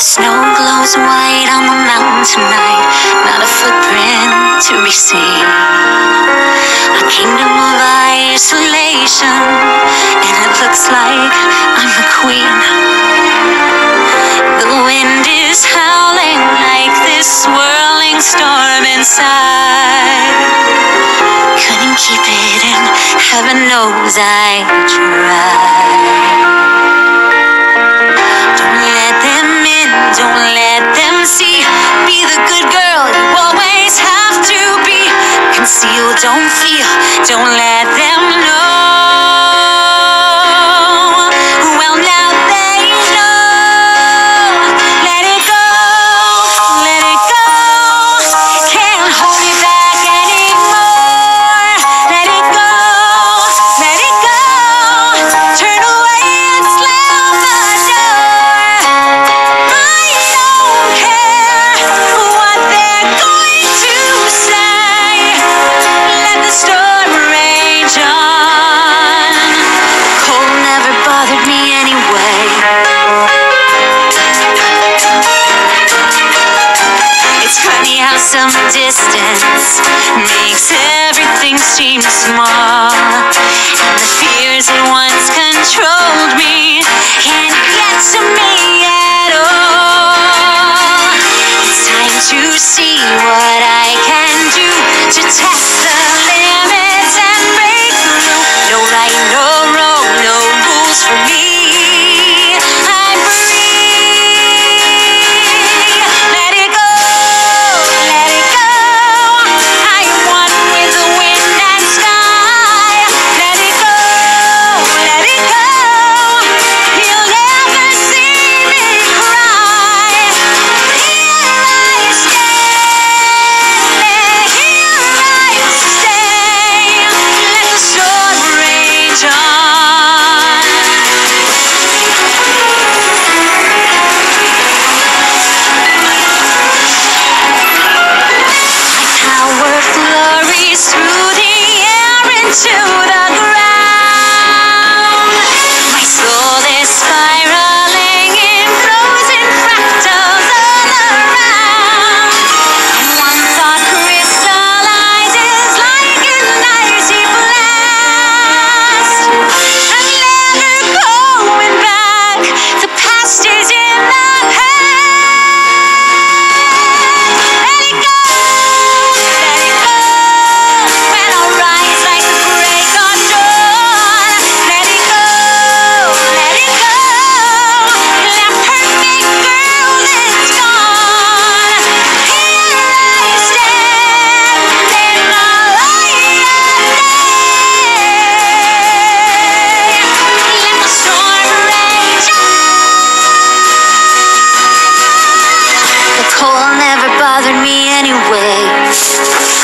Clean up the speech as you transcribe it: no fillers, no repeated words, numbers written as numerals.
Snow glows white on the mountain tonight, not a footprint to be seen. A kingdom of isolation, and it looks like I'm the queen. The wind is howling like this swirling storm inside. Couldn't keep it in, heaven knows I tried. Don't let them see. Be the good girl you always have to be. Conceal, don't feel, don't let them know. Well, now they know. Let it go, let it go. Can't hold it back anymore. Let it go, let it go. Turn away and slam the door. Some distance makes everything seem small, and the fears that once controlled me can't get to me at all. It's time to see what I can do to test the limits and break through. No right, no wrong, no rules for me. Cold never bothered me anyway.